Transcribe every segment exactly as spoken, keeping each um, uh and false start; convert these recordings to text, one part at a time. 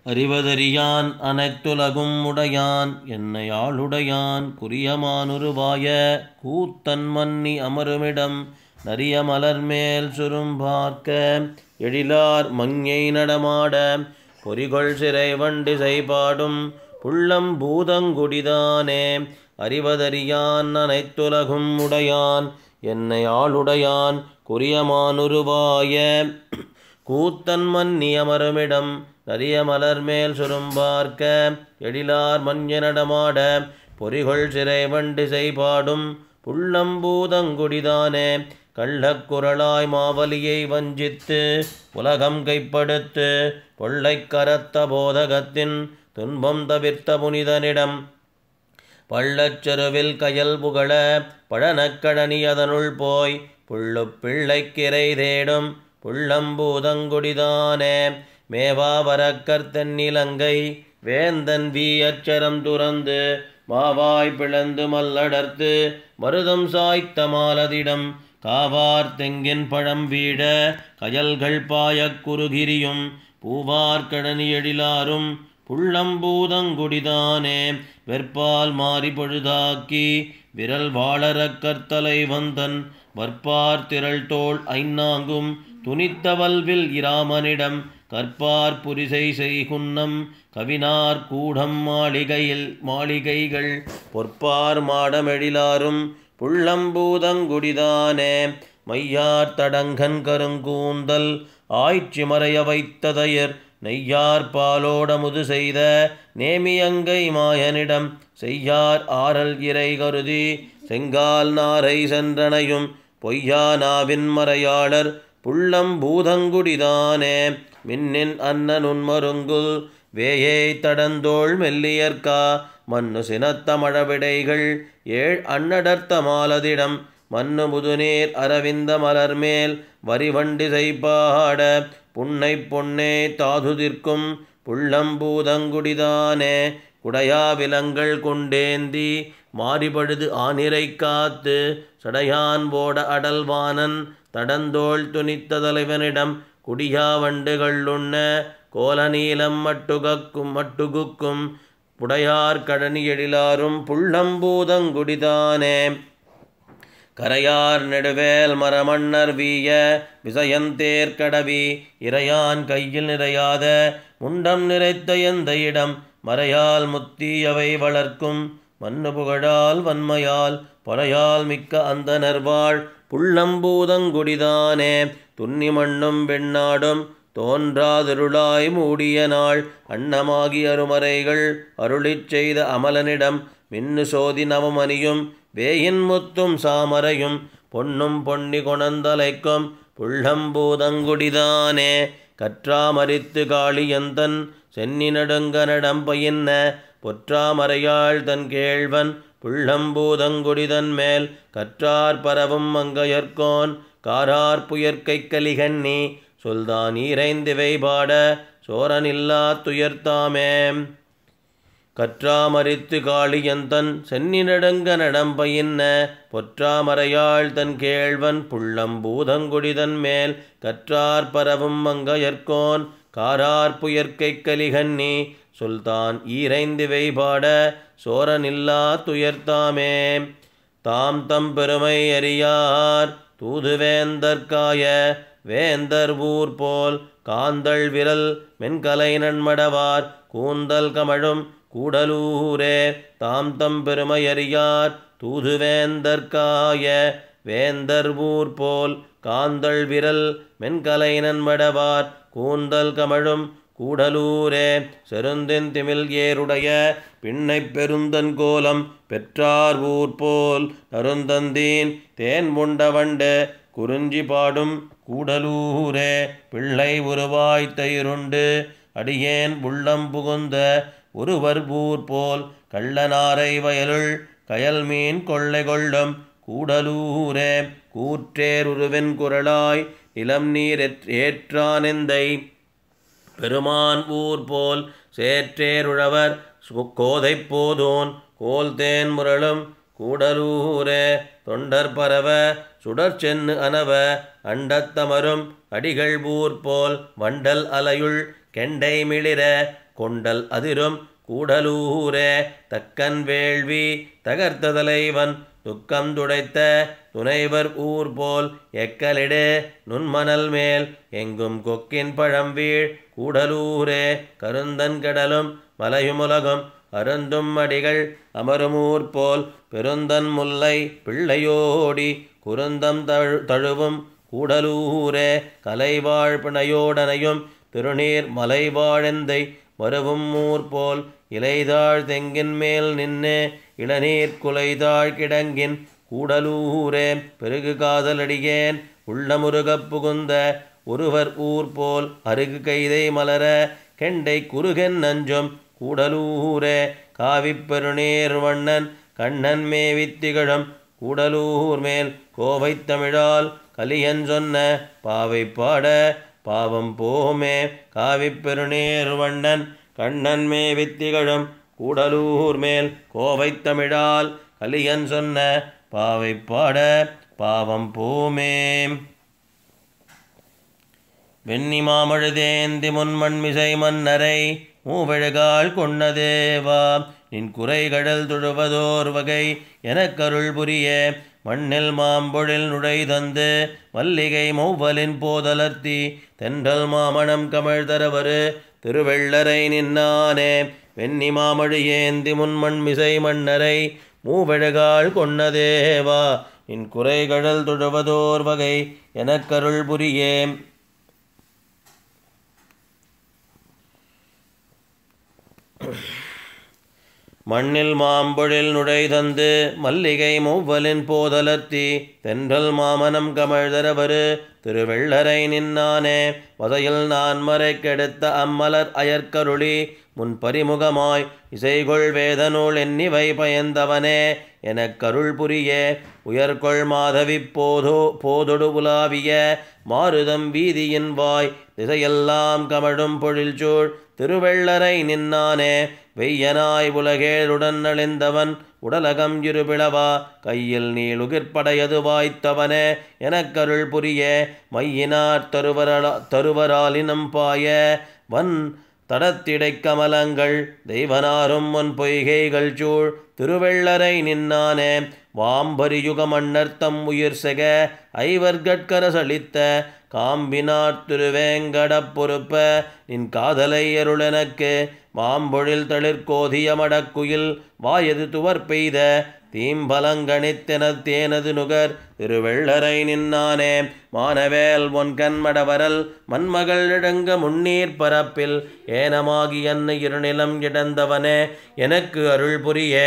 அறிவதறியான் அனைத்துலகும் உடையான் என்னை ஆளுடையான் குறியமானுருவாய கூத்தன் மன்னி அமருமிடம் நரிய மலர்மேல் சுரும்பார்க்க எழிலார் மஞ்ஞை நடமாட பொறிகொள் சிறை வண்டி செய்பாடும் புள்ளம் பூதங்குடிதானே அறிவதறியான் அனைத்துலகும் உடையான் என்னை ஆளுடையான் குறியமானுருவாய கூத்தன் மன்னி அமருமிடம் நரிய மலர்மேல் சுரும்பார்க்க எழிலார் மஞ்ஞை நடமாட பொறிகொள் சிறை வண்டி செய்பாடும் புள்ளம்பூதங்குடிதானே கள்ளக்குரலாய் மாவலியை வஞ்சித்து உலகம் கைப்படுத்து பொள்ளைக் கரத்த போதகத்தின் துன்பம் தவிர்த்த புனிதனிடம் பள்ளச்செருவில் கயல் புகழ பழனக்கழனி அதனுள் போய் புள்ளு பிள்ளைக்கிரை தேடும் புள்ளம்பூதங்குடிதானே மேவா வரக்கர் தென்னிலங்கை வேந்தன் வீ அச்சரம் துறந்து மாவாய் பிளந்து மல்லடர்த்து மருதம் சாய்த்த மாலதிடம் காவார் தெங்கின் பழம் வீட கயல்கள் பாயக் குறுகிரியும் பூவார்கடனி எழிலாரும் புள்ளம்பூதங்குடிதானே வெற்பால் மாறி பொழுதாக்கி விரல் வாளரக் கர்த்தலை வந்தன் வற்பார் திரள் தோள் ஐநாங்கும் துணித்தவல்வில் இராமனிடம் கற்பார் புரிசை செய்குன்னம் கவினார் கூடம் மாளிகையில் மாளிகைகள் பொற்பார் மாடமெழிலாரும் புள்ளம்பூதங்குடிதானே மையார் தடங்கன் கருங்கூந்தல் ஆய்ச்சி மறைய வைத்ததையர் நெய்யார் பாலோடமுது செய்த நேமியங்கை மாயனிடம் செய்யார் ஆரல் இறை கருதி செங்கால் நாரை சென்றனையும் பொய்யா நாவின் மறையாளர் புள்ளம்பூதங்குடிதானே மின்னின் அன்னனுன்மருங்குல் வேயை தடந்தோள் மெல்லியற்கா மண்ணு சினத்த மழவிடைகள் ஏழ் அன்னடர்த்த மாலதிடம் மண்ணு முதுநீர் அரவிந்த மலர்மேல் வரிவண்டி செய்பாட புன்னை பொன்னே தாதுதிர்க்கும் புள்ளம்பூதங்குடிதானே குடையா விலங்கள் கொண்டேந்தி மாறிபடுது ஆனிரை காத்து சடையான் போட அடல்வானன் தடந்தோள் துணித்த தலைவனிடம் குடியா வண்டுகள் உண்ண கோலநீலம் மட்டுகக்கும் மட்டுகுக்கும் புடையார் கடனி எழிலாரும் புள்ளம்பூதங்குடிதானே கரையார் நெடுவேல் மரமன்னர் வீய விசயந்தேர் கடவி இறையான் கையில் நிறையாத முண்டம் நிறைத்த எந்த இடம் மறையால் முத்தியவை வளர்க்கும் மண்ணு புகழால் வன்மையால் பொறையால் மிக்க அந்த நர்வாள் புள்ளம்பூதங்குடிதானே துன்னி மண்ணும் வெண்ணாடும் தோன்றாதிருளாய் மூடிய நாள் அன்னமாகி அருமறைகள் அருளிச் செய்த அமலனிடம் மின்னு சோதி நவமணியும் வேயின் முத்தும் சாமரையும் பொன்னும் பொன்னி கொணந்தலைக்கும் புள்ளம்பூதங்குடிதானே கற்றாமரித்து காளியந்தன் சென்னி நடுங்க நடம்பயின்ன பொற்றாமறையாள் தன் கேழ்வன் புள்ளம்பூதங்குடிதன் மேல் கற்றார் பரவும் மங்கையர்கோன் காரார் புயற்கை கலிகன்னி சொல்தான் ஈரைந்திவை பாட சோரனில்லா துயர்த்தாமே கற்றாமரித்து காளியந்தன் சென்னி நடுங்க நடம்பயின்ன பொற்றாமறையாள் தன் கேழ்வன் புள்ளம்பூதங்குடிதன் மேல் கற்றார் பரவும் மங்கையர்கோன் காரார் புயற்கை கலிகன்னி சுல்தான் ஈரைந்திவை பாட சோரனில்லா துயர்த்தாமே தாம் தம் பெருமை அறியார் தூதுவேந்தற்காய வேந்தர் ஊர் போல் காந்தள் விரல் மென்கலை நன்மடவார் கூந்தல் கமழும் கூடலூரே தாம் தம் பெருமை அறியார் தூதுவேந்தற்காய வேந்தர் ஊர் போல் காந்தள் விரல் மென்கலை நன்மடவார் கூந்தல் கமழும் கூடலூரே செருந்தின் திமில் ஏருடைய பின்னை பெருந்தன் கோலம் பெற்றார் ஊர் போல் நருந்தந்தீன் தேன் முண்ட வண்டு குறிஞ்சி பாடும் கூடலூரே பிள்ளை உருவாய் தயிருண்டு அடியேன் உள்ளம் புகுந்த ஒருவர் ஊர் போல் கள்ளனாரை வயலுள் கயல் மீன் கொள்ளை கொள்ளும் கூடலூரே கூற்றேர் உருவின் குரலாய் இளம் நீர் ஏற்றானெந்தை பெருமான் ஊர் போல் சேற்றேருழவர் கோதை போதோன் கோல் தேன் முரளும் கூடலூரே தொண்டர் பரவ சுடர் சென்னு அனவ அண்டத்தமரும் அடிகள் ஊர் போல் வண்டல் அலையுள் கெண்டை மிளிர கொண்டல் அதிரும் கூடலூரே தக்கன் வேள்வி தகர்த்த தலைவன் துக்கம் துடைத்த துணைவர் ஊர் போல் எக்கலிடு நுண்மணல் மேல் எங்கும் கொக்கின் பழம்வீழ் கூடலூரே கருந்தன் கடலும் மலையுமுலகும் அருந்தும் அடிகள் அமருமூர் போல் பெருந்தன் முல்லை பிள்ளையோடி குருந்தம் தழு தழுவும் கூடலூரே கலைவாழ் பிணையோடனையும் திருநீர் மலைவாழெந்தை மருவும் ஊர் போல் இலைதாழ் தெங்கின் மேல் நின்று இளநீர் குலைதாழ் கிடங்கின் கூடலூரே பெருகு காதலடியேன் உள்ளமுருகப் புகுந்த ஒருவர் ஊர் போல் அருகு கைதை மலர கெண்டை குறுகென் நஞ்சும் கூடலூரே காவிப் பெருநீர் வண்ணன் கண்ணன் மேவித் திகழும் கூடலூர் மேல் கோவை தமிழால் கலியன் சொன்ன பாவை பாட பாவம் போமே காவிப் பெருநீர் வண்ணன் கண்ணன் மேவித் திகழும் கூடலூர் மேல் கோவை தமிழால் கலியன் சொன்ன பாவை பாட பாவம் போமே. வெண்ணி மாமழுதேந்தி முன்மண்மிசை மன்னரை மூவழகால் கொன்னதேவா நின் குறைகடல் தொழுவதோர் வகை எனக்கருள் புரிய மண்ணில் மாம்பொழில் நுழை தந்து மல்லிகை மௌவலின் போதலர்த்தி தென்றல் மாமணம் கமழ் தரவரு திருவெள்ளரை நின்னானே வெண்ணி மாமழு ஏந்தி முன்மண் மிசை மன்னரை மூவழகால் கொன்னதேவா நின் குறைகடல் தொழுவதோர் வகை எனக்கருள் புரியே. மண்ணில் மாம்பொழில் நுழை தந்து மல்லிகை மௌவலின் போதலர்த்தி தென்றல் மாமனம் கமழ்தரவரு திருவெள்ளரை நின்னானே வதையில் நான் மறை கெடுத்த அம்மலர் அயற்கருளி முன் பரிமுகமாய் இசைகொள் வேதநூல் எண்ணிவை பயந்தவனே எனக்கருள் புரியே. உயர்கொள் மாதவி போதோ போதொடு உலாவிய மாருதம் வீதியின் வாய் திசையெல்லாம் கமழும் பொழில்சூழ் திருவெள்ளரை நின்னானே வெய்யனாய் உலகேழுடன் நலிந்தவன் உடலகம் இருபிளவா கையில் நீளுகிற்படையது வாய்த்தவனே எனக்கருள் புரிய. மையினார் தருவரா தருவராலினம் பாய வன் தடத்திடை கமலங்கள் தெய்வனாரும் முன் பொய்கைகள் சூழ் திருவெள்ளரை நின்னானே வாம்பரியுக மன்னர்த்தம் உயிர் செக ஐவர்கட்கரசளித்த காம்பினார் திருவேங்கடப் பொறுப்ப நின் காதலை அருளெனக்கு மாம்பொழில் தளிர்கோதிய மடக்குயில் வாயது துவர் பெய்த தீம்பலங்கணித்தென தேனது நுகர் திருவெள்ளரை நின்னானே மானவேல் ஒன் கண்மடவரல் மண்மகள் இழங்க முன்னீர் பரப்பில் ஏனமாகி அன்னு இருநிலம் இடந்தவனே எனக்கு அருள் புரியே.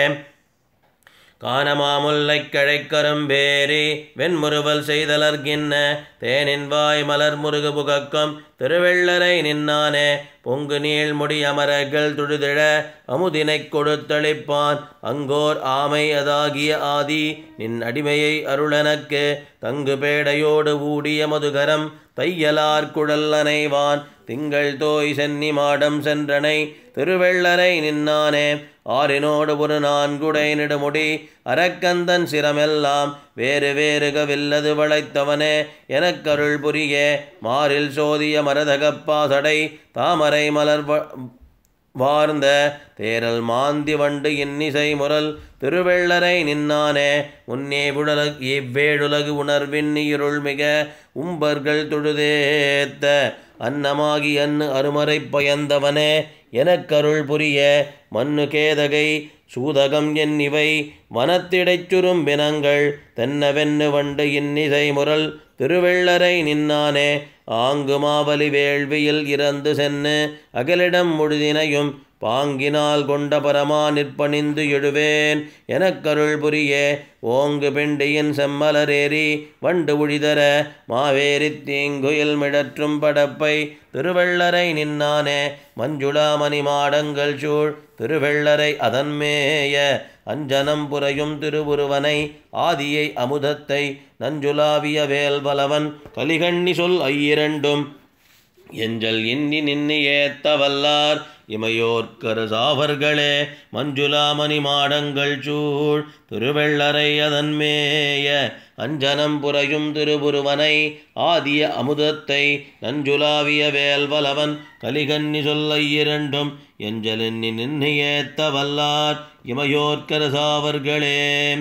கானமாமுல்லை கழைக்கரும்பேரி வெண்முறுவல் செய்தலர்கின்ன தேனின் வாய் மலர் முருகு புகக்கம் திருவெள்ளரை நின்னானே பொங்கு நீள் முடி அமரர்கள் துழுதிழ அமுதினைக் கொடுத்தளிப்பான் அங்கோர் ஆமை அதாகிய ஆதி நின் அடிமையை அருளனக்கு தங்கு பேடையோடு ஊடிய மதுகரம் தையலார் குழல் அனைவான் திங்கள் தோய் சென்னி மாடம் சென்றனை திருவெள்ளரை நின்னானே ஆறினோடு ஒரு நான்குடை நெடுமுடி அரக்கந்தன் சிரமெல்லாம் வேறு வேறுகவில்லது வளைத்தவனே எனக்கருள் புரியே. மாறில் சோதிய மரதகப்பாசடை தாமரை மலர் வார்ந்த தேரல் மாந்தி வண்டு இன்னிசை முரல் திருவெள்ளரை நின்னானே முன்னே உடலகு இவ்வேழுலகு உணர்வின் இருள் மிக உம்பர்கள் தொழுதேத்த அன்னமாகி அன்னு அருமறை பயந்தவனே எனக்கருள் புரிய. மண்ணு கேதகை சூதகம் என்னிவை வனத்திடைச் சுரும்பினங்கள் தென்னவென்னு வண்டு இன்னிசை முரல் திருவெள்ளரை நின்னானே ஆங்கு மாவலி வேள்வியில் இறந்து சென்னு அகலிடம் முழுதினையும் பாங்கினால் கொண்ட பரமா நிற்பணிந்து எழுவேன் எனக்கருள் புரியே. ஓங்கு பெண்டியின் செம்மலரேறி வண்டு உழிதர மாவேரி தீங்குயில் மிடற்றும் படப்பை திருவெள்ளரை நின்னானே மஞ்சுளா மணி மாடங்கள் சூழ் திருவெள்ளரை அதன்மேய அஞ்சனம் புரையும் திருவுருவனை ஆதியை அமுதத்தை நஞ்சுலாவிய வேல்வலவன் கலிகண்ணி சொல் ஐயிரண்டும் எஞ்சல் இன்னி நின்னு ஏத்த வல்லார் இமையோர்க்கரு சாவர்களே மஞ்சுளாமணி மாடங்கள் சூழ் திருவெள்ளரை அதன்மேய அஞ்சனம் புரையும் திருபுருவனை ஆதிய அமுதத்தை நஞ்சுலாவிய வேல்வலவன் கலிகன்னி சொல்ல இரண்டும் எஞ்சலின்னி நின்னு ஏத்த வல்லார் இமையோர்க்கரு சாவர்களே.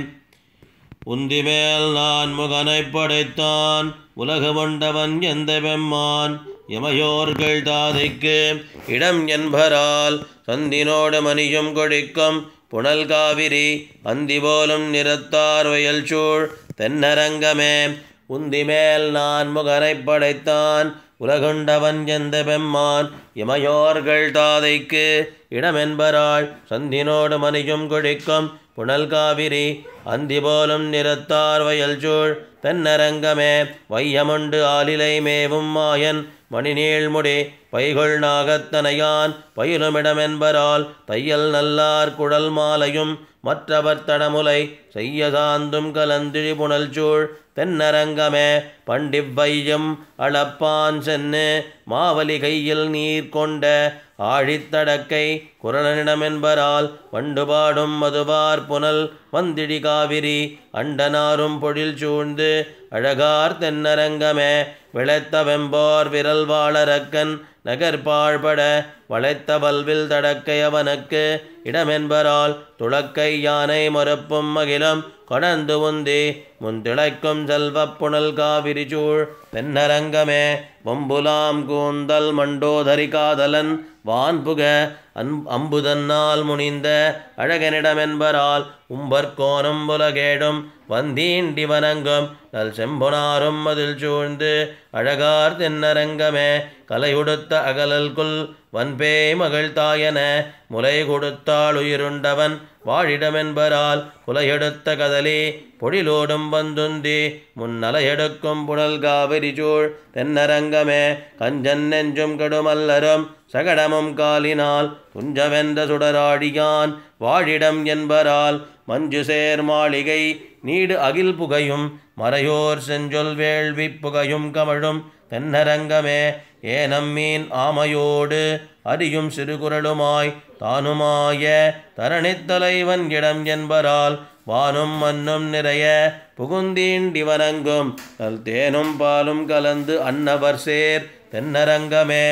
உந்திமேல் நான் முகனைப் படைத்தான் உலக கொண்டவன் எந்த வெம்மான் எமையோர்கள் தாதைக்கு இடம் என்பரால் சந்தினோடு மணியும் கொடிக்கும் புனல் காவிரி அந்தி போலும் நிறத்தார் வயல் சூழ் தென்னரங்கமே. உந்திமேல் நான் முகனைப் படைத்தான் உலகுண்டவன் எந்த பெம்மான் இமையோர்கள் தாதைக்கு இடமென்பராள் சந்தினோடு மணியும் கொடிக்கும் புனல் காவிரி அந்தி போலும் நிறத்தார் வயல் சூழ் தென்னரங்கமே. வையமுண்டு ஆலிலை மேவும் மாயன் மணிநீழ்முடி பைகொள் நாகத்தனையான் பயிலுமிடமென்பரால் தையல் நல்லார் குழல் மாலையும் மற்றவர் தடமுலை செய்ய சாந்தும் கலந்திழி புனல் சூழ் தென்னரங்கமே. பண்டிவ்வையும் அளப்பான் சென்னு மாவலி கையில் நீர் கொண்ட ஆழித்தடக்கை குரலனிடமென்பரால் வண்டுபாடும் மதுவார் புனல் வந்திடி காவிரி அண்டனாரும் பொழில் சூழ்ந்து அழகார் தென்னரங்கமே. விளைத்த வெம்போர் விரல் வாழரக்கன் நகர்பாழ்பட வளைத்த வல்வில் தடக்கை அவனுக்கு இடமென்பரால் துளக்கை யானை மறுப்பும் மகிழும் கொணந்து உந்தி முந்திளைக்கும் செல்வப் புனல் காவிரி சூழ் தென்னரங்கமே. வம்புலாம் கூந்தல் மண்டோதரி காதலன் வான்புக அன் அம்புதன்னால் முனிந்த அழகனிடமென்பரால் உம்பர்கோனும் உலகேடும் வந்தீண்டி வணங்கும் நல் செம்பொனாரும் அதில் சூழ்ந்து அழகார் தென்னரங்கமே. கலையுடுத்த அகலல்குள் வன்பே மகள் தாயன முலை கொடுத்தாள் உயிருண்டவன் வாழிடமென்பரால் குலையெடுத்த கதலி பொழிலோடும் வந்துந்தி முன்னலையெடுக்கும் புனல் காவிரி சூழ் தென்னரங்கமே. கஞ்சன் நெஞ்சும் கடுமல்லரும் சகடமும் காலினால் துஞ்சவென்ற சுடராடியான் வாழிடம் என்பரால் மஞ்சு சேர் மாளிகை நீடு அகில் புகையும் மறையோர் செஞ்சொல் வேள்வி புகையும் கமழும் தென்னரங்கமே. ஏனம்மீன் ஆமையோடு அறியும் சிறுகுரலுமாய் தானுமாய தரணித் தலைவன் இடம் என்பரால் வானும் மண்ணும் நிறைய புகுந்தீண்டி வணங்கும் நல் தேனும் பாலும் கலந்து அன்னவர் சேர் தென்னரங்கமே.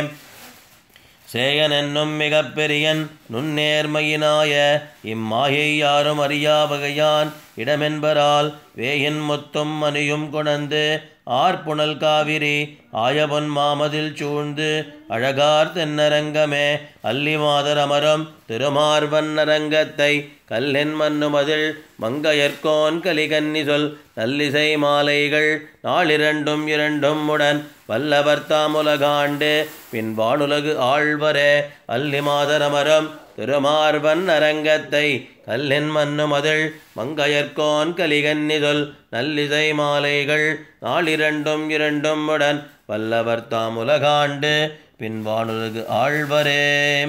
சேயன் என்னும் மிக பெரியன் நுண்ணேர்மையினாய இம்மாயை யாரும் அறியா வகையான் இடமென்பரால் வேயின் முத்தும் மணியும் கொணந்து ஆர்ப்புணல் காவிரி ஆயவன் மாமதில் சூழ்ந்து அழகார் தென்னரங்கமே. அல்லி மாதர் அமரும் திருமார்வன் அரங்கத்தை கல்லென் மன்னுமதில் மங்கையர்கோன் கலிகன்னி சொல் நல்லிசை மாலைகள் நாளிரண்டும் இரண்டும் உடன் வல்லவர் தாமுலகாண்டு பின் வானுலகு ஆழ்வரே. அல்லி மாதர் அமரும் திருமார்வன் அரங்கத்தை கல்லென் மன்னுமதில் மங்கையர்கோன் கலிகன்னி சொல் நல்லிசை மாலைகள் நாளிரண்டும் இரண்டும் உடன் வல்லவர் தாமுலகாண்டு பின் வானுலகு ஆழ்வரே.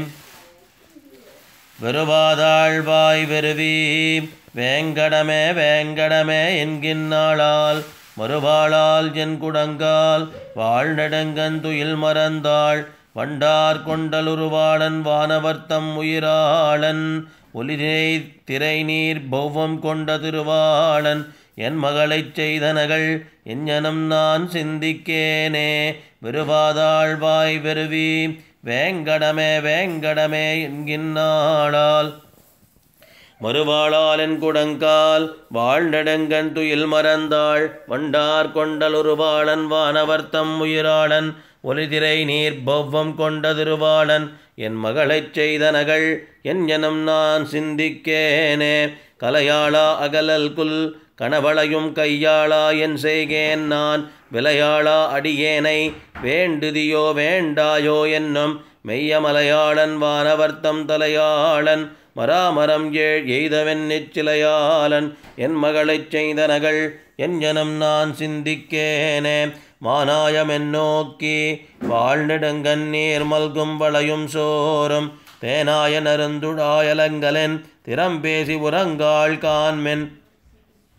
வெறுவாதாழ்வாய் வெறுவி வேங்கடமே வேங்கடமே என்கின்னாளால் மறுவாளால் என் குடங்கால் வாழ்நெடுங்கன் துயில் மறந்தாள் வண்டார் கொண்டலுருவாளன் வானவர்த்தம் உயிராளன் ஒலிதை திரை நீர் பௌவம் கொண்ட திருவாளன் என் மகளைச் செய்தனகள் எஞ்ஞனம் நான் சிந்திக்கேனே. வெறுவாதாழ்வாய் வெறுவி வேங்கடமே வேங்கடமே என்கின்னாளால் மறுவாளால் என் குடங்கால் வாழ்நெடுங்கன் துயில் மறந்தாள் வண்டார் கொண்டலுருவாளன் வானவர்த்தம் உயிராளன் ஒலிதிரை நீர் பௌவம் கொண்ட திருவாளன் என் மகளைச் செய்தனகள் எஞ்ஞனம் நான் சிந்திக்கேனே. கலையாளா அகலல்குல் கணவளையும் கையாளா என் செய்கேன் நான் விளையாளா அடியேனை வேண்டுதியோ வேண்டாயோ என்னும் மெய்யமலையாளன் வானவர்த்தம் தலையாளன் மராமரம் ஏழ் எய்தவென் நிச்சிலையாளன் என் மகளைச் செய்தனகள் எஞ்ஞனம் நான் சிந்திக்கேனே. மானாயமென் நோக்கி வாழ்நெடுங்கன் நீர் மல்கும் வளையும் சோறும் தேனாய நருந்துடாயலங்கலென் திறம்பேசி உறங்காள் கான்மென்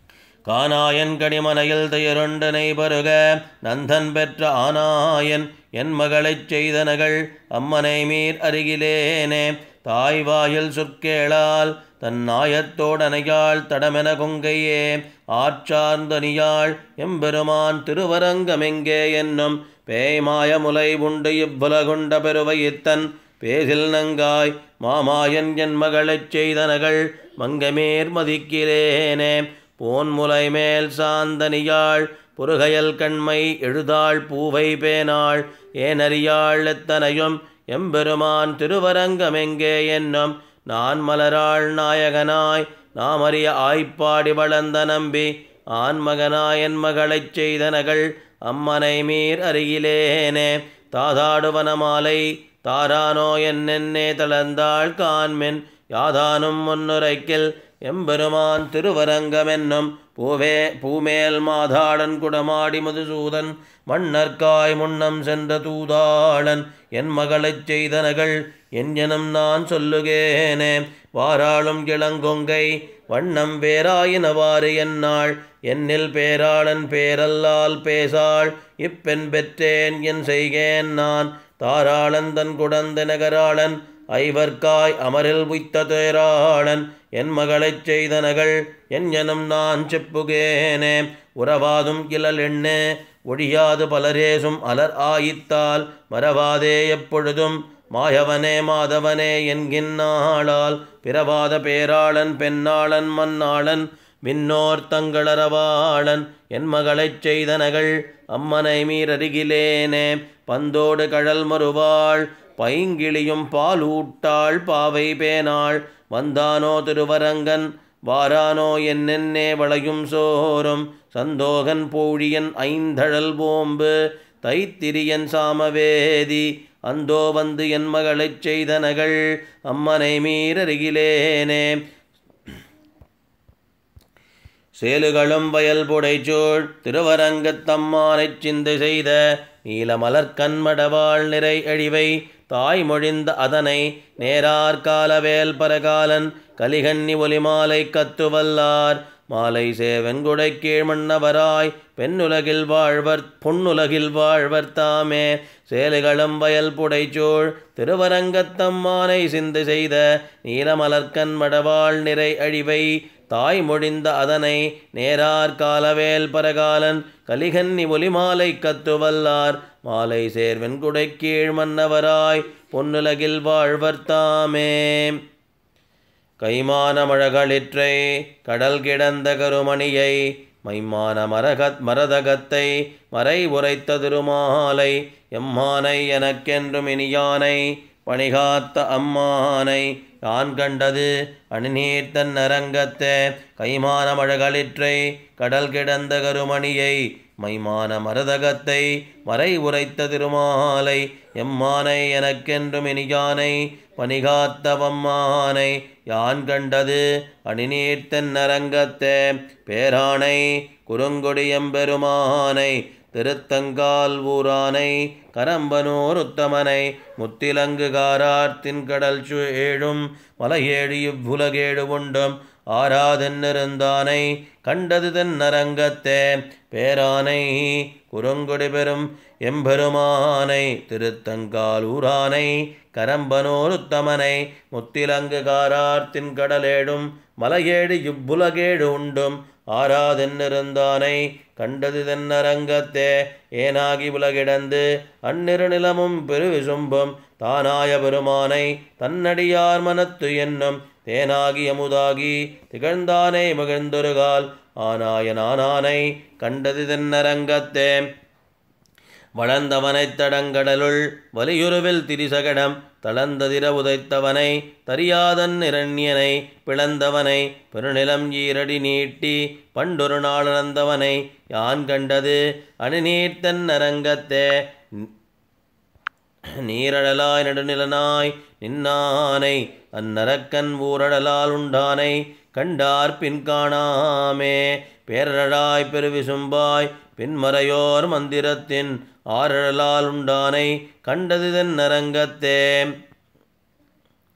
கானாயன் கடிமனையில் துயருண்டனை பருக நந்தன் பெற்ற ஆனாயன் என் மகளைச் செய்தனகள் அம்மனை மீர் அருகிலேனே தாய் வாயில் சொற்கேளால் தன் நாயத்தோடனையாள் தடமென கொங்கையே ஆற்றார்ந்தனியாள் எம்பெருமான் திருவரங்கமெங்கே என்னும் பேய்மாய முலை உண்டு இவ்வுலகுண்ட பெருவையித்தன் பேசில் நங்காய் மாமாயன் என் மகளைச் செய்தனகள் மங்கமேர் மதிக்கிறேனே போன்முலை மேல் சாந்தனியாள் புருகையல் கண்மை எழுதாள் பூவை பேனாள் ஏனறியாள் எத்தனையும் எம்பெருமான் திருவரங்கமெங்கே என்னும் நான் மலராள் நாயகனாய் நாமறிய ஆய்ப்பாடி வளர்ந்த நம்பி ஆண்மகனாயன் மகளைச் செய்தனகள் அம்மனை மீர் அருகிலேனே தாதாடுவன மாலை தாரானோ என்னென்னே தளர்ந்தாள் காண்மென் யாதானும் முன்னுரைக்கில் எம்பெருமான் திருவரங்கமென்னும் பூவே பூமேல் மாதாளன் குடமாடி மதுசூதன் மன்னர்காய் முன்னம் சென்ற தூதாளன் என் மகளைச் செய்தனகள் என்ஜனம் நான் சொல்லுகேனே வாராளும் இளங்கொங்கை வண்ணம் பேராயினவாறு என்னாள் என்னில் பேராளன் பேரல்லால் பேசாள் இப்பெண் பெற்றேன் என் செய்கேன் நான் தாராளன் தன் குடந்த நகராளன் ஐவர்காய் அமரில் உய்த்த தேராளன் என் மகளைச் செய்தனகள் என்ஜனம் நான் செப்புகேனே உறவாதும் கிளல் எண்ணே ஒழியாது பலரேசும் அலர் ஆயித்தால் மறவாதே எப்பொழுதும் மாயவனே மாதவனே என்கின்னாளால் பிறவாத பேராளன் பெண்ணாளன் மன்னாளன் விண்ணோர் தங்களறவாளன் என் மகளைச் செய்தனகள் அம்மனை மீரருகிலேனே பந்தோடு கழல் மறுவாள் பைங்கிளியும் பாலூட்டாள் பாவை பேனாள் வந்தானோ திருவரங்கன் வாரானோ என்னென்னே வளையும் சோறும் சந்தோகன் பூழியன் ஐந்தழல் போம்பு தைத்திரியன் சாமவேதி அந்தோ வந்து என் மகளைச் செய்தனகள் அம்மனை மீரருகிலேனே சேலுகளும் வயல் புடைச்சூழ் திருவரங்கத்தம்மானைச் சிந்தை செய்த நீலமலர் கண்மடவாள் நிறை அழிவை தாய்மொழிந்த அதனை நேரார் காலவேல் பரகாலன் கலிகன்னி ஒலிமாலை கத்துவல்லார் மாலை சேவெங்குடை கீழ்மன்னவராய் பெண்ணுலகில் வாழ்வர் பொன்னுலகில் வாழ்வர் தாமே சேலுகளும் வயல் புடைச்சூழ் திருவரங்கத்தம்மானை சிந்தை செய்த நீலமலர்கண் மடவாள் நிறை அழிவை தாய்மொழிந்த அதனை நேரார் காலவேல் பரகாலன் கலிகன்னி ஒலிமாலை கத்துவல்லார் மாலை சேர்வென்குடை கீழ் மன்னவராய் பொன்னுலகில் வாழ்வர் தாமே கைமான மழகளிற்றை கடல் கிடந்த கருமணியை மைமான மரகத் மரதகத்தை மறை உரைத்த திருமாலை எம்மானை எனக்கென்றும் இனியானை பணிகாத்த அம்மானை யான் கண்டது அணிநீர்த்தன் அரங்கத்தே கைமான மழகளிற்றை கடல் கிடந்த கருமணியை மைமான மரதகத்தை மறை உரைத்த திருமாலை எம்மானை எனக்கென்றும் இனியானை பணிகாத்தவம்மானை யான் கண்டது அணிநீர்த்தன் அரங்கத்தே பேரானை குறுங்கொடியம்பெருமானை திருத்தங்கால் ஊரானை கரம்பனூர் உத்தமனை முத்திலங்குகாரார்த்தின் கடல் ஏழும் மலையேழு இவ்வுலகேழு உண்டும் ஆராதென்னிருந்தானை கண்டது தென்னரங்கத்தே பேரானை குறுங்கொடி பெரும் எம்பெருமானை திருத்தங்கால் ஊரானை கரம்பனூர் உத்தமனை முத்திலங்குகாரார்த்தின் கடலேடும் மலையேழு இவ்வுலகேழு உண்டும் ஆராதென்னிருந்தானை கண்டது தென்னரங்கத்தே ஏனாகி உலகிடந்து அந்நிரு நிலமும் பெருவிசும்பும் தானாய பெருமானை தன்னடியார் மனத்து என்னும் தேனாகி அமுதாகி திகழ்ந்தானை மகிழ்ந்தொருகால் ஆனாய நானானை கண்டது தென்னரங்கத்தே வளர்ந்தவனைத் தடங்கடலுள் வலியுருவில் திரிசகடம் தளர்ந்ததிர உதைத்தவனை தரியாதன் இரண்யனை பிளந்தவனை பெருநிலம் ஈரடி நீட்டி பண்டொரு நாளந்தவனை யான் கண்டது அணிநீர்த்தன் அரங்கத்தே நீரழலாய் நடுநிலனாய் நின்னானை அந்நரக்கன் ஊரடலால் உண்டானை கண்டார் பின் காணாமே பேரழலாய் பெருவிசும்பாய் பின்மறையோர் மந்திரத்தின் ஆரழலால் உண்டானை கண்டது தென்னரங்கத்தே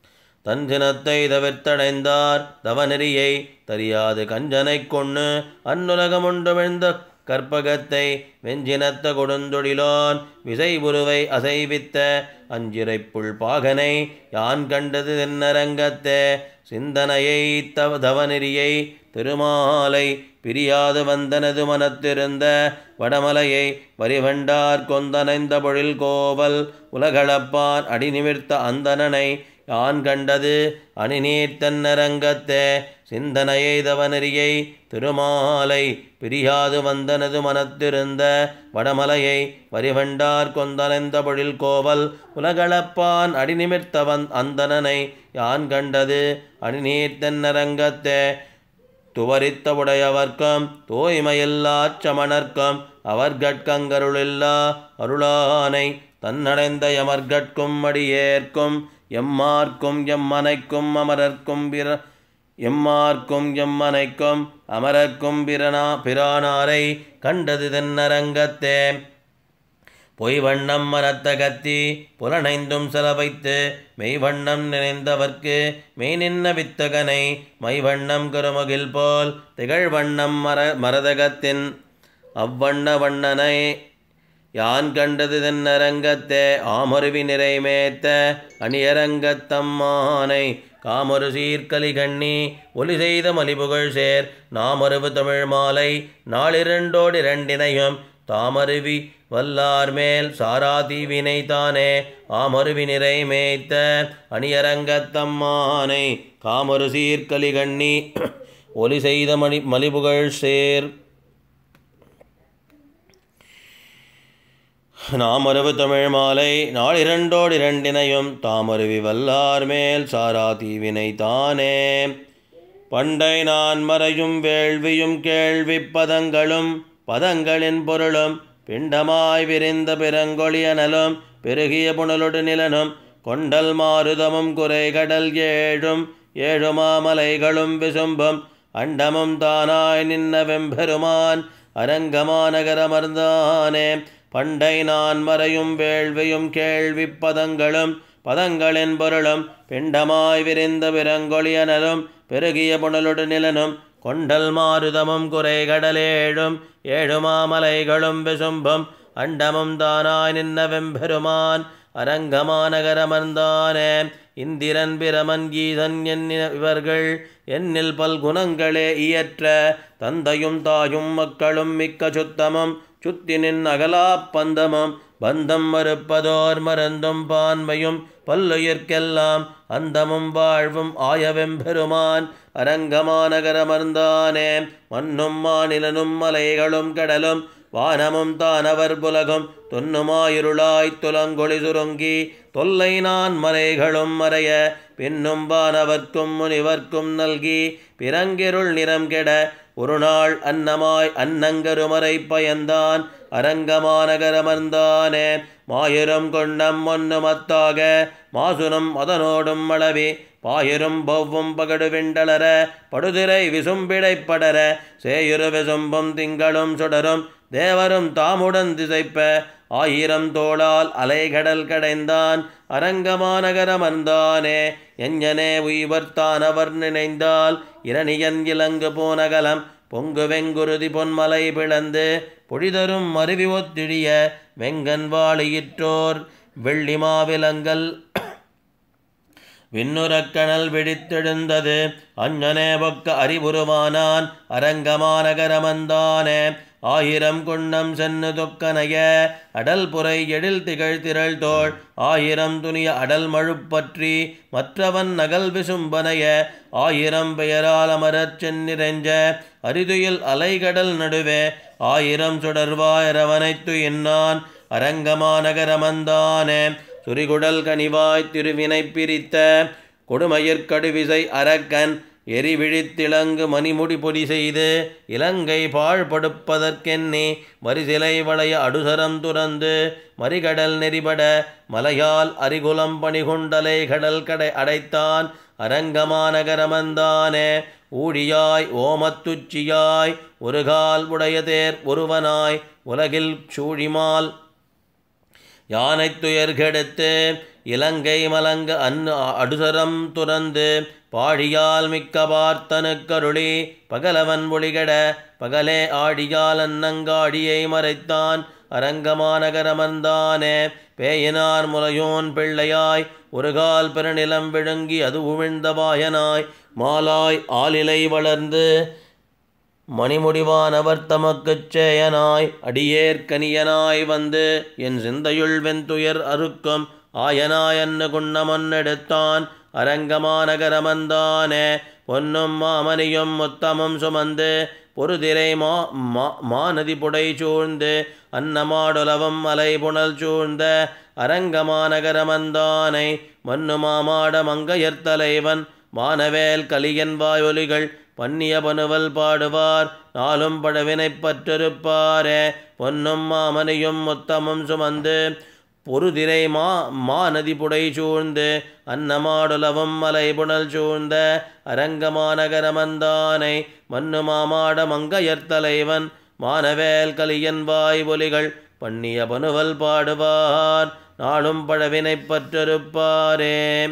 தன் சினத்தை தவிர்த்தடைந்தார் தவநெறியை தறியாது கஞ்சனைக் கொண்டு அந்நுலகமுண்டுமிழ்ந்த கற்பகத்தை வெஞ்சினத்த கொடுந்தொழிலோன் விசைபுருவை அசைவித்த அஞ்சிறைப்புள் பாகனை யான் கண்டது தென்னரங்கத்தே சிந்தனையை தவ தவநெறியை திருமாலை பிரியாது வந்தனது மனத்திருந்த வடமலையை வரிவண்டார் கொந்தனைந்த பொழில் கோவல் உலகளப்பான் அடிநிமிர்த்த அந்தனனை யான் கண்டது அணிநீர் தென்னரங்கத்தே சிந்தனையை தவநெறியை திருமாலை பிரியாது வந்தனது மனத்திருந்த வடமலையை வரிவண்டார் கொந்தனைந்த பொழில் கோவல் உலகளப்பான் அடிநிமிர்த்த வந் அந்தனனை யான் கண்டது அணிநீர் தென்னரங்கத்தே துவரித்த உடையவர்க்கம் தூய்மையில்லாச் சமணர்க்கம் அவர்கட்கங்கருளில்லா அருளானை தன்னடைந்த எமர்கட்கும் அடியேற்கும் எம்மார்க்கும் எம்மனைக்கும் அமரர்க்கும் பிற எம்மார்க்கும் எம்மனைக்கும் அமரர்க்கும் பிறனா பிரானாரை கண்டது தென்னரங்கத்தே பொய்வண்ணம் மனத்த கத்தி புலனைந்தும் செலவைத்து மெய்வண்ணம் நினைந்தவர்க்கு மெய் நின்ன வித்தகனை மைவண்ணம் கருமகில் போல் திகழ்வண்ணம் மர மரதகத்தின் அவ்வண்ண வண்ணனை யான் கண்டது தென்னரங்கத்தே ஆமருவி நிறைமேத்த அணியரங்கத்தம்மானை காமொரு சீர்கலி கண்ணி ஒலி செய்த மலிபுகழ் சேர் நாமருவு தமிழ் மாலை நாளிரண்டோடிரண்டினையும் தாமருவி வல்லார் மேல் சாராதீவினை தானே ஆமருவி நிறை மேய்த்த அணியரங்கத்தம்மானை காமொரு சீர்கலி கண்ணி ஒலி செய்த மணி மலிபுகழ் சேர் நாமருவு தமிழ் மாலை நாளிரண்டோடிரண்டினையும் தாமருவி வல்லார் மேல் சாரா தீவினை தானே பண்டை நான் மறையும் வேள்வியும் கேள்வி பதங்களும் பதங்களின் பொருளும் பிண்டமாய் விரிந்த பிறங்கொழியனலும் பெருகிய புனலொடு நிலனும் கொண்டல் மாருதமும் குறைகடல் ஏழும் ஏழுமாமலைகளும் விசும்பும் அண்டமும் தானாய் நின்ன வெம்பெருமான் அரங்கமாநகரமர்ந்தானே பண்டை நான் மறையும் வேள்வியும் கேள்வி பதங்களும் பதங்களின் பொருளும் பிண்டமாய் விரிந்த பிறங்கொழியனலும் பெருகிய புனலொடு நிலனும் கொண்டல் மாருதமும் குறைகடலேழும் ஏழுமாமலைகளும் விசும்பும் அண்டமும் தானாய் நின்ன வெம்பெருமான் அரங்கமாநகரமர்ந்தானே இந்திரன் பிரமன் கீதன் என்னின இவர்கள் என்னில் பல்குணங்களே இயற்ற தந்தையும் தாயும் மக்களும் மிக்க சுத்தமும் சுத்தினின் அகலா பந்தமும் பந்தம் மறுப்பதோர் மறந்தும் பான்மையும் பல்லுயிர்க்கெல்லாம் அந்தமும் வாழ்வும் ஆயவெம்பெருமான் அரங்கமாநகரமர்ந்தானே மண்ணும் மாநிலனும் மலைகளும் கடலும் வானமும் தானவர் புலகும் தொன்னுமாயிருளாய்த் துலங்கொளி சுருங்கி தொல்லை நான் மலைகளும் மறைய பின்னும் வானவர்க்கும் முனிவர்க்கும் நல்கி பிறங்கிருள் நிறம் கெட ஒரு நாள் அன்னமாய் அன்னங்கருமறை பயந்தான் அரங்கமாநகரமர்ந்தானே மாயிரம் கொண்டம் ஒன்னு மத்தாக மாசுனம் அதனோடும் அளவி பாயிரும் பௌவும் பகடு விண்டலர படுதிரை விசும்பிடைப்படர சேயுரு விசும்பும் திங்களும் சுடரும் தேவரும் தாமுடன் திசைப்ப ஆயிரம் தோளால் அலைகடல் கடைந்தான் அரங்கமாநகரமர்ந்தானே எஞ்ஞனே உய்வர்த்தானவர் நினைந்தால் இரணியன் இலங்கு போனகலம் பொங்கு வெங்குருதி பொன்மலை பிளந்து பொழிதரும் அருவி ஒத்திழிய வெங்கன் வாழியிற்றோர் வெள்ளிமாவிலங்கல் விண்ணுரக்கணல் வெடித்தெழுந்தது அஞ்ஞனே பொக்க அறிவுருவானான் அரங்கமாநகரமர்ந்தானே ஆயிரம் குண்டம் சென்னு தொக்கனைய அடல் புரை எழில் திகழ் திரள் தோள் ஆயிரம் துணிய அடல் மழுப்பற்றி மற்றவன் நகல் விசும்பனைய ஆயிரம் பெயரால் அமரச் சென்னிறைஞ்ச அரிதுயில் அலைகடல் நடுவே ஆயிரம் சுடர்வாயரவனைத் துயின்னான் அரங்கமாநகரமர்ந்தானே சுரிகுடல் கனிவாய் திருவினை பிரித்த கொடுமயிர்கடுவிசை அரக்கன் எரிவிழித்திலங்கு மணிமுடி பொடி செய்து இலங்கை பாழ்படுப்பதற்கென்னே வரிசிலை வளைய அடுசரம் துறந்து மறிகடல் நெறிபட மலையால் அரிகுலம் பணிகுண்டலை கடல் கடை அடைத்தான் அரங்கமாநகரமர்ந்தானே ஊழியாய் ஓமத்துச்சியாய் ஒரு கால் உடைய தேர் ஒருவனாய் உலகில் சூழிமால் யானை துயர்கெடுத்து இலங்கை மலங்க அன்னு அடுசரம் துறந்து பாழியால் மிக்க பார்த்தனுக்கருளி பகலவன் ஒளிகட பகலே ஆடியால் அன்னங்காடியை மறைத்தான் அரங்கமாநகரமர்ந்தானே பேயினார் முலையோன் பிள்ளையாய் ஒருகால் பெருநிலம் விழுங்கி அது உமிழ்ந்த வாயனாய் மாலாய் ஆலிலை வளர்ந்து மணிமுடிவானவர் தமக்குச் சேயனாய் அடியேற்கனியனாய் வந்து என் சிந்தையுள் வெந்துயர் அறுக்கும் ஆயனாய் அன்னு குன்னமொன்னெடுத்தான் அரங்கமாநகரமர்ந்தானே பொன்னும் மாமணியும் முத்தமும் சுமந்து பொருதிரை மா மாநதி புடை சூழ்ந்து அன்னமாடுலவம் மலை புனல் சூழ்ந்த அரங்கமாநகரமர்ந்தானை மன்னு மாமாட மங்கையர் தலைவன் மானவேல் கலியன் வாயொலிகள் பன்னிய பனுவல் பாடுவார் நாளும் படவினை பற்றிருப்பாரே பொன்னும் மாமணியும் முத்தமும் சுமந்து பொருதிரை மா மாநதி புடை சூழ்ந்து அன்னமாடுலவும் மலை புனல் சூழ்ந்த அரங்கமாநகரமர்ந்தானை மன்னு மாமாட மங்கையர் தலைவன் மானவேல் கலியன் வாய் ஒலிகள் பன்னிய பனுவல் பாடுவார் நாளும் பழவினை பற்றிருப்பாரே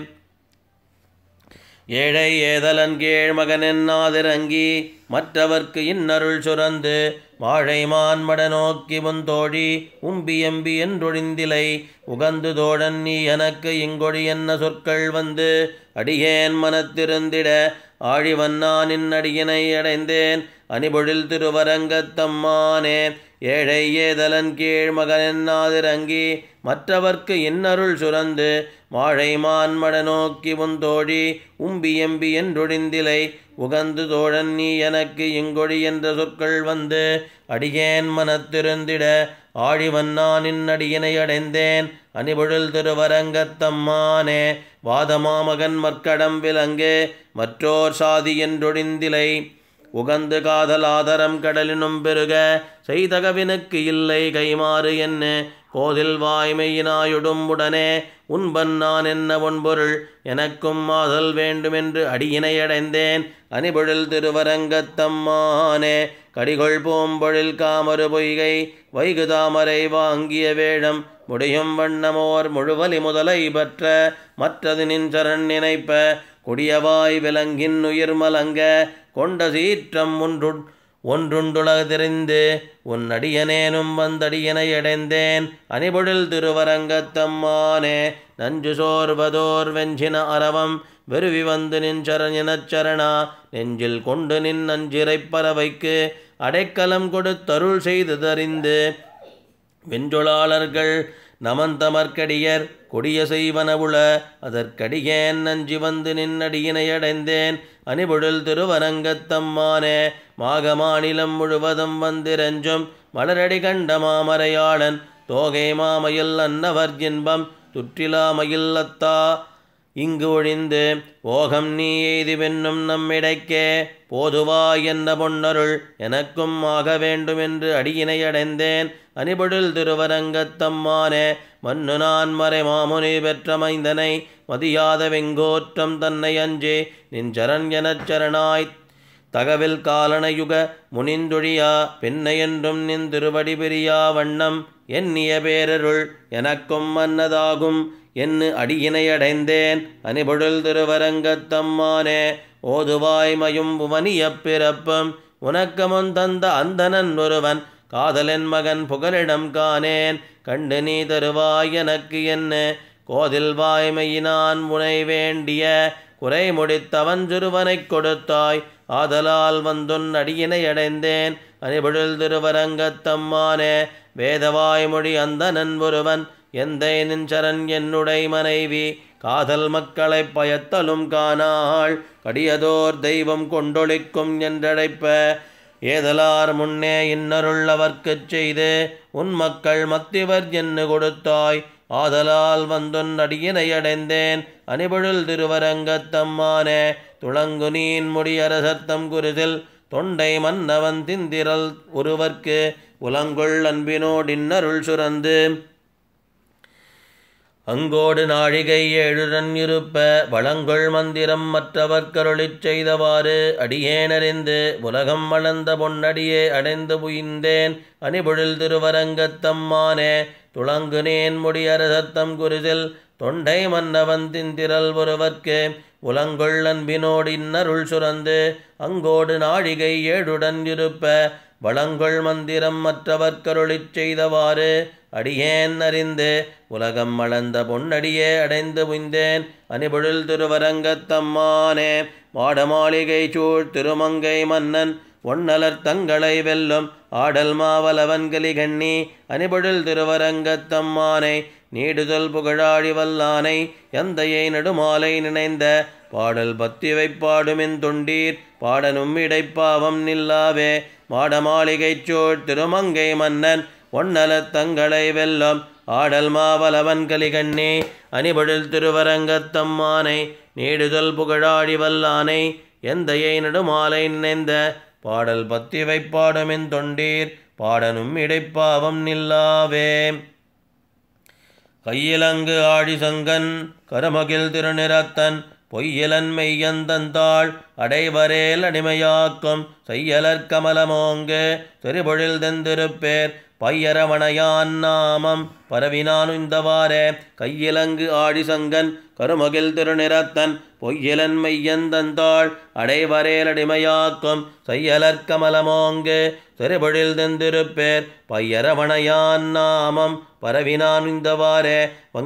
ஏழை ஏதலன் கீழ் மகனின் நாதிரங்கி மற்றவர்க்கு இன்னருள் சுரந்து வாழை மான்மட நோக்கி முந்தோழி உம்பி எம்பி என்றொழிந்திலை உகந்து தோழன் நீ எனக்கு இங்கொழி என்ன சொற்கள் வந்து அடியேன் மனத்திருந்திட ஆழிவன்னானின் அடியினை அடைந்தேன் அணிபொழில் திருவரங்கத்தம்மானே ஏழை ஏதலன் கீழ் மகனின் நாதிரங்கி மற்றவர்க்கு இன்னருள் சுரந்து வாழை மான்மட நோக்கி முந்தோழி உம்பி எம்பி என்றொழிந்திலை உகந்து தோழன் நீ எனக்கு இங்கொழி என்ற சொற்கள் வந்து அடியேன் மனத்திருந்திட ஆழிவன்னானின் அடியினை அடைந்தேன் அணிபொழில் திருவரங்கத்தம்மானே வாதமாமகன் மற்கடம் விலங்கு மற்றோர் சாதி என்றொழிந்திலை உகந்து காதல் ஆதரம் கடலினும் பெருக செய்தகவினுக்கு இல்லை கைமாறு என்ன கோதில் வாய்மையினாயுடும் உடனே உன்பன் நான் என்ன ஒன்பொருள் எனக்கும் மாதல் வேண்டுமென்று அடியினை அடைந்தேன் அணிபொழில் திருவரங்கத்தம்மானே கடிகொள் பூம்பொழில் காமறு பொய்கை வைகு தாமரை வாங்கிய வேழம் முடியும் வண்ணமோர் முழுவலி முதலை பற்ற மற்றது நின் சரண் நினைப்ப கொடியவாய் விலங்கின் உயிர் மலங்க கொண்ட சீற்றம் ஒன்று ஒன்றுண்டுலகதிரிந்து உன் அடியனேனும் வந்தடியனை அடைந்தேன் அணிபொழில் திருவரங்கத்தம்மானே நஞ்சு சோர்வதோர் வெஞ்சின அரவம் வெறுவி வந்து நின் சரணினச் சரணா நெஞ்சில் கொண்டு நின் நஞ்சிறை பறவைக்கு அடைக்கலம் கொடுத்தருள் செய்து தறிந்து வெஞ்சொலாளர்கள் நமந்தமர்க்கடியர் கொடிய செய்வனவுள அதற்கடியேன் நஞ்சி வந்து நின்னடியினை அடைந்தேன் அணிபொழில் திருவரங்கத்தம்மானே மாக மாநிலம் முழுவதும் வந்திரஞ்சும் மலரடி கண்ட மாமரையாளன் தோகை மாமையில் அன்னவர் இன்பம் துற்றிலாமையில் அத்தா இங்கு ஒழிந்து ஓகம் நீ எய்தி வென்னும் நம்மிடைக்கே போதுவாய் என்ன பொன்னருள் எனக்கும் ஆக வேண்டுமென்று அடியினை அடைந்தேன் அணிபொழில் திருவரங்கத்தம்மானே மன்னு நான் மறை மாமுனி பெற்ற மைந்தனை மதியாத வெங்கோற்றம் தன்னை அஞ்சே நின் சரண் எனச் சரணாய் தகவில் காலனயுக முனிந்தொழியா பெண்ணை என்றும் நின் திருவடி பிரியா வண்ணம் எண்ணிய பேரருள் எனக்கும் மன்னதாகும் என்று அடியினை அடைந்தேன் அணிபொழில் திருவரங்கத்தம்மானே ஓதுவாய்மையும் புவனிய பிறப்பும் உனக்கமுன் தந்த அந்தனன் ஒருவன் காதலன் மகன் புகலிடம் காணேன் கண்டு நீ தருவாய் எனக்கு என்ன கோதில் வாய்மையினான் உனை வேண்டிய குறை முடித்தவன் சிறுவனைக் கொடுத்தாய் ஆதலால் வந்துன் அடியினை அடைந்தேன் அணிபொழில் திருவரங்கத்தம்மானே வேதவாய்மொழி அந்தனன் ஒருவன் எந்தை நின் சரண் என்னுடை மனைவி காதல் மக்களை பயத்தலும் காணாள் கடியதோர் தெய்வம் கொண்டொழிக்கும் என்றழைப்ப ஏதலார் முன்னே இன்னருள்ளவர்க்குச் செய்து உன் மக்கள் மத்திவர் என்று கொடுத்தாய் ஆதலால் வந்துன் அடியினை அடைந்தேன் அணிபொழில் திருவரங்கத்தம்மானே துளங்கு நீன் முடியரசர்த்தம் குருதில் தொண்டை மன்னவன் திந்திரல் ஒருவர்க்கு உலங்குள் அன்பினோடின்னருள் சுரந்து அங்கோடு நாழிகை ஏழுடன் இருப்ப வளங்கொள் மந்திரம் மற்றவர் கருளிச் செய்தவாறு அடியேனறிந்து உலகம் வளர்ந்த பொன்னடியே அடைந்து புய்ந்தேன் அணிபொழில் திருவரங்கத்தம்மானே துளங்குனேன் முடியரசத்தம் குருசில் தொண்டை மன்னவன் திந்திரல் ஒருவர்க்கு உலங்கொள் அன்பினோடு இன்னருள் சுரந்து அங்கோடு நாழிகை ஏழுடன் இருப்ப வளங்கொள் மந்திரம் மற்றவர் கருளிச் செய்தவாறு அடியேன் அறிந்து உலகம் அளந்த பொன்னடியே அடைந்து புய்ந்தேன் அணிபொழில் திருவரங்கத்தம்மானே மாடமாளிகை சூழ் திருமங்கை மன்னன் ஒன்னலர் தங்களை வெல்லும் ஆடல் மாவலவன் கலிகண்ணி அணிபொழில் திருவரங்கத்தம்மானை நீடுதல் புகழாழி வல்லானை எந்தையை நடுமாலை நினைந்த பாடல் பத்தி வைப்பாடுமின் தொண்டீர் பாடனும் இடைப்பாவம் நில்லாவே மாடமாளிகை சூழ் திருமங்கை மன்னன் ஒன்னலர் தங்களை வெல்லும் ஆடல் மாவலவன் கலிகண்ணி அணிபொழில் திருவரங்கத்தம்மானை நீடுதல் புகழாழி வல்லானை எந்தையை நடுமாலை நினைந்த பாடல் பத்தி வைப்பாடுமின் தொண்டீர் பாடனும் இடைப்பாவம் நில்லாவே. கையிலங்கு ஆழி சங்கன் கருமகில் திருநிறத்தன் பொய்யிலன் மெய்யந்தந்தாள் அடைவரேல் அடிமையாக்கும் செய்யலர் கமலமோங்கு செறிபொழில் தெந்திருப்பேர் பையரவணையான் நாமம் பரவினானுந்தவாறே கையிலங்கு ஆழிசங்கன் கருமகில் திருநிறத்தன் பொய்யிலன் மெய்யந்தந்தாள் அடைவரேல் அடிமையாக்கும் செய்யலர் கமலமோங்கு செறிபொழில் தெந்திருப்பேர் பையரவணையான் நாமம் பரவினானுந்தவாறே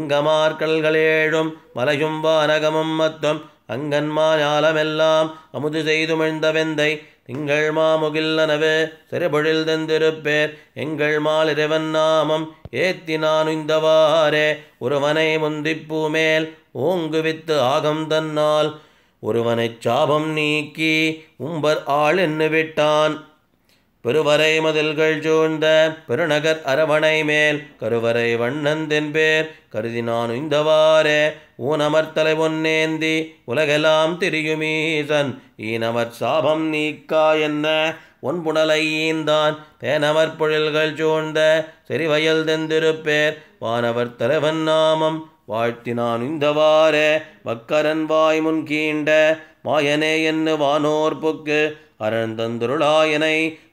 வங்கமார்களேழும் மலையும் வானகமும் மத்தும் அங்கன்மா ஞாலமெல்லாம் அமுது செய்துமிழ்ந்த வெந்தை திங்கள் மாமுகில் நனவு செறிபொழில் தெந்திருப்பேர் எங்கள் மால் இறைவன் நாமம் ஏத்தினானுந்தவாறே ஒருவனை முந்திப்பூமேல் ஓங்குவித்து ஆகம் தன்னால் ஒருவனைச் சாபம் நீக்கி உம்பர் ஆள் என்று விட்டான் பெருவரை மதில்கள் சூழ்ந்த பெருநகர் அரவணை மேல் கருவறை வண்ணன் தென்பேர் கருதினான் உய்ந்தவாறே ஊனமர் தலை பொன்னேந்தி உலகெல்லாம் திரியுமீசன் ஈனவர் சாபம் நீக்கா என்ன ஒன்புணலை ஈந்தான் தேனவர் பொழில்கள் சூழ்ந்த செறிவயல் தெந்திருப்பேர் வானவர் தலைவன் நாமம் வாழ்த்தினான் உய்ந்தவாறே வக்கரன் வாய் முன் கீண்ட மாயனே என்று வானோர்ப்புக்கு அறந்தந்துருளாயனை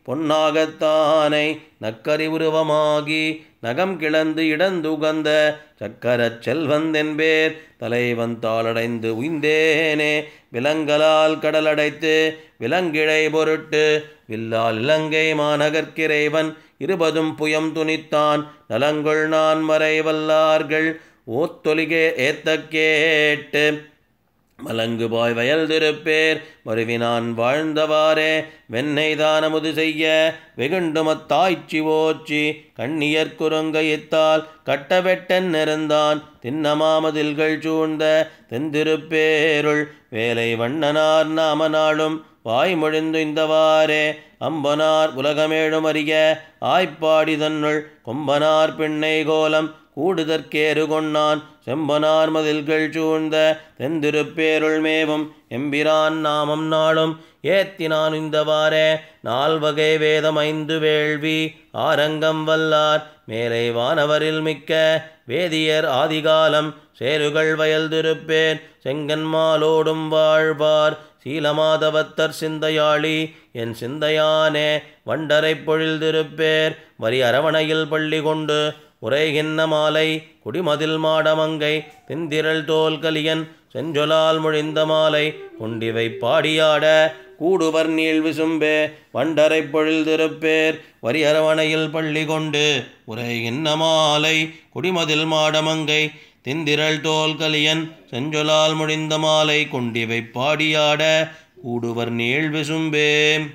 பொன்னாகத்தானை நக்கரி உருவமாகி நகம் கிளந்து இடந்துகந்த சக்கரச் செல்வந்தென்பேர் தலைவன் தாளடைந்து உய்ந்தேனே விலங்கலால் கடலடைத்து விலங்கிழை பொருட்டு வில்லால் இலங்கை மாநகர்க்கிறைவன் இருபதும் புயம் துணித்தான் நலங்கொள் நான் மறை வல்லார்கள் ஓத்தொலிகே ஏத்த கேட்டு மலங்குபாய் வயல் திருப்பேர் மருவினான் வாழ்ந்தவாறே வெண்ணை தானமுது செய்ய வெகுண்டுமத்தாய்ச்சி ஓச்சி கண்ணியற் குறுங்கையித்தால் கட்டவெட்டன் நெருந்தான் தின்னமாமதில்கள் சூழ்ந்த தெந்திருப்பேருள் வேலை வண்ணனார் நாம நாளும் வாய்மொழிந்து இந்தவாறே அம்பனார் உலகமேழும் அறிய ஆய்ப்பாடி தன்னுள் கொம்பனார் பிள்ளை கோலம் கூடுதற்கேறு கொண்டான் செம்பனார் மதில்கள் சூழ்ந்த தெந்திருப்பேருள் மேவும் எம்பிரான் நாமம் நாளும் ஏத்தினான் இந்தவாறே நால்வகை வேதம் ஐந்து வேள்வி ஆரங்கம் வல்லார் மேலை வானவரில் மிக்க வேதியர் ஆதிகாலம் சேருகள் வயல் திருப்பேர் செங்கன்மாலோடும் வாழ்வார் சீலமாதவத்தர் சிந்தையாளி என் சிந்தையானே வண்டரை பொழில் திருப்பேர் வரி அரவணையில் பள்ளி கொண்டு உரைகின்ன மாலை குடிமதில் மாடமங்கை திந்திரள் தோல் கலியன் செஞ்சொலால் மொழிந்த மாலை கொண்டிவை பாடியாட கூடுவர் நீள் விசும்பே வண்டரை பொழில் திருப்பேர் வரி அரவணையில் பள்ளி கொண்டு உரைகின்ன மாலை குடிமதில் மாடமங்கை திந்திரள் தோல் கலியன் செஞ்சொலால் மொழிந்த மாலை கொண்டிவை பாடியாட கூடுவர் நீள் விசும்பே.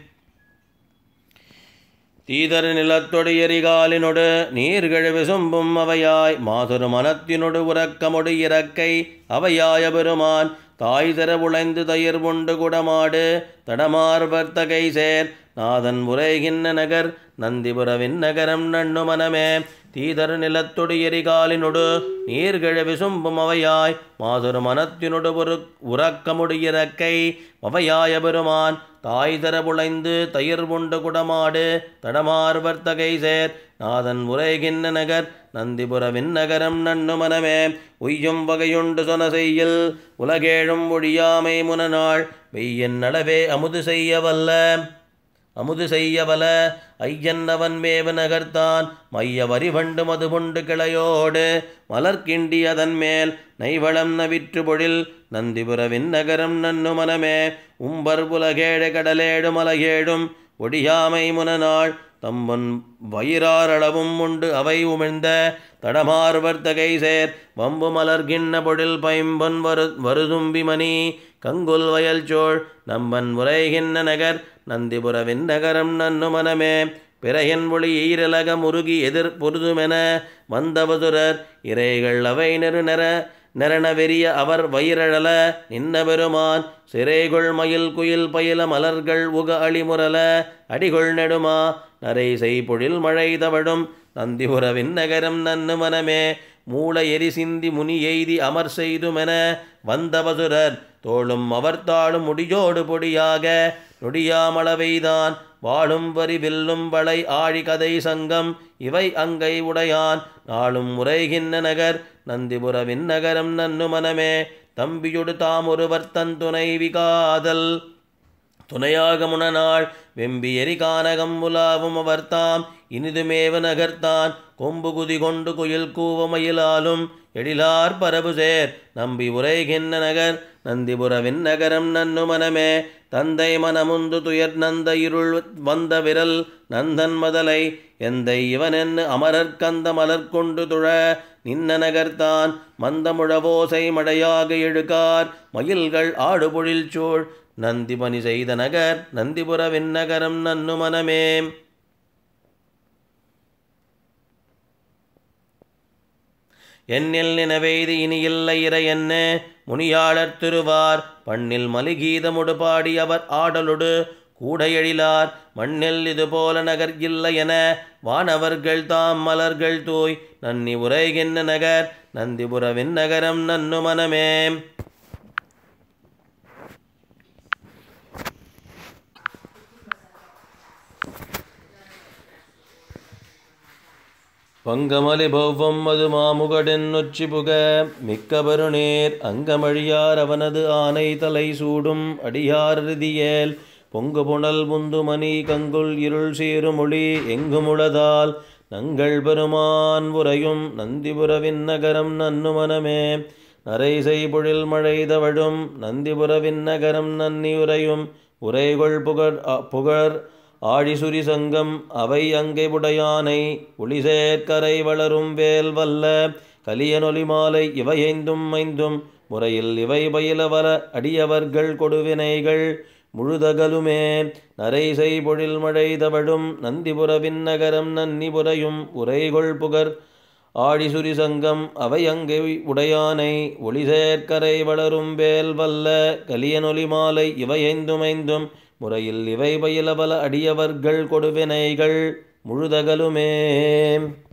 தீதர் நிலத்தொடு எரிகாலினொடு நீர்கழு விசும்பும் அவையாய் மாசுறு மனத்தினொடு உறக்கமொடு இறக்கை அவையாய பெருமான் தாய் தர உழைந்து தயிர் உண்டு குடமாடு தடமார் வர்த்தகை சேர் நாதன் உரைகின்ற நகர் நந்திபுரவின் நகரம் நண்ணு மனமே தீதர் நிலத்தொடு எரிகாலினொடு நீர்கிழ விசும்பும் அவையாய் மாதொரு மனத்தினொடு ஒரு உறக்கமுடு இறக்கை அவையாய பெருமான் தாய் தர புழைந்து தயிர் உண்டு குடமாடு தடமார்வர் தகை சேர் நாதன் உரைகின்ற நகர் நந்திபுர விண்ணகரம் நன்னு மனமே உய்யும் வகையுண்டு சொன செய்யில் உலகேழும் ஒழியாமை முனநாள் வெய்யன் நலவே அமுது செய்ய வல்ல அமுது செய்யவல ஐயன் அவன் மேவு நகர்த்தான் மைய வரிவண்டு மதுபுண்டு கிளையோடு மலர்கிண்டி அதன் மேல் நைவளம் நவிற்று பொழில் நந்திபுர விண்ணகரம் நன்னு மனமே உம்பர் புலகேழு கடலேடு மலகேடும் ஒடியாமை முனநாள் தம்பொன் வயிறாரளவும் உண்டு அவை உமிழ்ந்த தடமார்வர் தகை சேர் வம்பு மலர்கிண்ண பொழில் பைம்பொன் வரு வருதும்பி மணி கங்குல் வயல் சோழ் நம்பன் உரைகின்ற நகர் நந்திபுர விண்ணகரம் நன்னு மனமே பிறையன் ஒளி ஈரலக முருகி எதிர் பொருதுமென வந்தவதுரர் இறைகள் அவை நெரு நெற நெரண வெறிய அவர் வயிரழல நின்ன பெருமான் சிறைகொள் மயில் குயில் பயில மலர்கள் உக அழிமுரல அடிகொள் நெடுமா நரை செய் பொழில் மழை தவழும் நந்திபுர விண்ணகரம் நன்னு மனமே மூல எரி சிந்தி முனி எய்தி அமர் செய்துமென வந்தவசுரர் தோளும் அவர் தாளும் முடியோடு பொடியாக நொடியாமளவைதான் வாழும் வரி வில்லும் வளை ஆழி கதை சங்கம் இவை அங்கை உடையான் நாளும் உரைகின்ற நகர் நந்திபுர விண்ணகரம் நன்னு மனமே தம்பியொடு தாம் ஒருவர் தன் துணை விகாதல் துணையாக முனநாள் வெம்பி எரி கானகம் உலாவும் அவர்தாம் இனிதுமேவ நகர்த்தான் கொம்பு குதி கொண்டு குயில் கூவமயிலாலும் எழிலார் பரபு சேர் நம்பி உரைகின்ற நகர் நந்திபுர விண்ணகரம் நன்னு மனமே தந்தை மனமுந்து துயர் நந்த இருள் வந்த விரல் நந்தன் மதலை எந்தை இவனென்னு அமரர்கந்த மலர்கொண்டு துழ நின்ன நகர்த்தான் மந்தமுழவோசை மழையாக எழுகார் மயில்கள் ஆடுபொழில் சூழ் நந்திபனி செய்த நகர் நந்திபுர விண்ணகரம் நன்னு மனமே என்னில் நினவெய்தி இனியில்லை இறை என்ன முனியாளர் திருவார் பண்ணில் மலிகீதமுடு பாடி அவர் ஆடலொடு கூட எழிலார் மண்ணில் இதுபோல நகர் இல்லை என வானவர்கள் தாம் மலர்கள் தூய் நன்னி உரைகின்ற நகர் நந்திபுர விண்ணகரம் நன்னு மனமே பங்கமலி பௌவம் மது மாமுகடன் நொச்சி புக மிக்க பருநேர் அங்கமழியார் அவனது ஆனை தலை சூடும் அடியார் ரிதியேல் பொங்கு புனல் முந்துமணி கங்குல் இருள் சீருமொழி எங்குமுளதால் நங்கள் பெருமான் உரையும் நந்திபுர விண்ணகரம் நன்னு மனமே நரைசை பொழில் மழை தவழும் நந்திபுர விண்ணகரம் நன்னியுரையும் உரைகொள் புகழ் புகழ் ஆழிசுரி சங்கம் அவை அங்கை உடையானை ஒளிசேர்க்கரை வளரும் வேல் வல்ல கலியனொலி மாலை இவை ஐந்தும் ஐந்தும் முறையில் இவை பயில வர அடியவர்கள் கொடுவினைகள் முழுதகலுமே நரைசை பொழில் மழை தவழும் நந்திபுர விண்ணகரம் நன்னிபுரையும் உரைகொள் புகர் ஆழிசுரி சங்கம் அவை அங்கை உடையானை ஒளிசேர்க்கரை வளரும் வேல் வல்ல கலியனொலி மாலை இவை ஐந்தும் ஐந்தும் முறையில் இவை பயில பல அடியவர்கள் கொடுவினைகள் முழுதகலுமே.